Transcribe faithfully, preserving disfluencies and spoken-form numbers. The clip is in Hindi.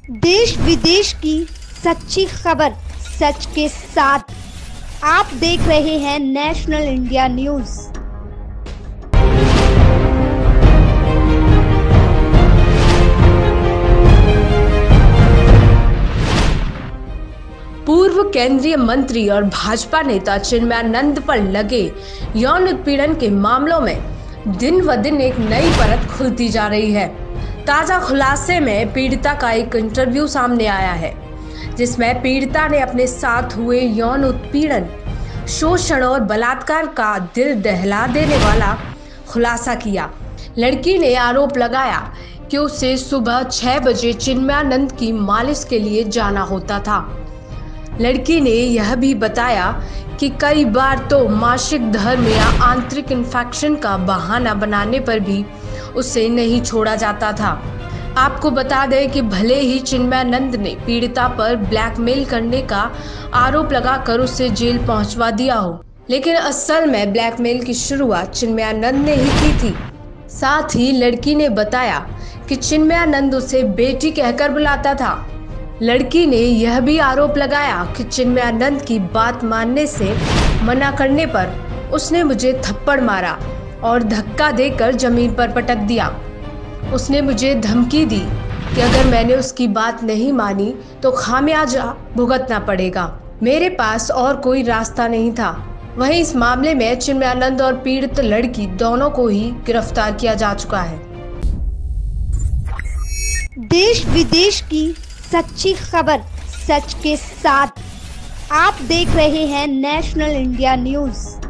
देश विदेश की सच्ची खबर सच के साथ। आप देख रहे हैं नेशनल इंडिया न्यूज। पूर्व केंद्रीय मंत्री और भाजपा नेता चिन्मयानंद पर लगे यौन उत्पीड़न के मामलों में दिन व दिन एक नई परत खुलती जा रही है। ताजा खुलासे में पीड़िता का एक इंटरव्यू सामने आया है, जिसमें पीड़िता ने अपने साथ हुए यौन उत्पीड़न, शोषण और बलात्कार का दिल दहला देने वाला खुलासा किया। लड़की ने आरोप लगाया कि उसे सुबह छह बजे चिन्मयानंद की मालिश के लिए जाना होता था। लड़की ने यह भी बताया कि कई बार तो मासिक धर्म या आंतरिक इन्फेक्शन का बहाना बनाने पर भी उसे नहीं छोड़ा जाता था। आपको बता दें कि भले ही चिन्मयानंद ने पीड़िता पर ब्लैकमेल करने का आरोप लगाकर उसे जेल पहुंचवा दिया हो, लेकिन असल में ब्लैकमेल की शुरुआत चिन्मयानंद ने ही की थी। साथ ही लड़की ने बताया कि चिन्मयानंद उसे बेटी कहकर बुलाता था। लड़की ने यह भी आरोप लगाया कि चिन्मयानंद की बात मानने से मना करने पर उसने मुझे थप्पड़ मारा और धक्का देकर जमीन पर पटक दिया। उसने मुझे धमकी दी कि अगर मैंने उसकी बात नहीं मानी तो खामियाजा भुगतना पड़ेगा। मेरे पास और कोई रास्ता नहीं था। वहीं इस मामले में चिन्मयानंद और पीड़ित लड़की दोनों को ही गिरफ्तार किया जा चुका है। देश विदेश की सच्ची खबर सच के साथ। आप देख रहे हैं नेशनल इंडिया न्यूज।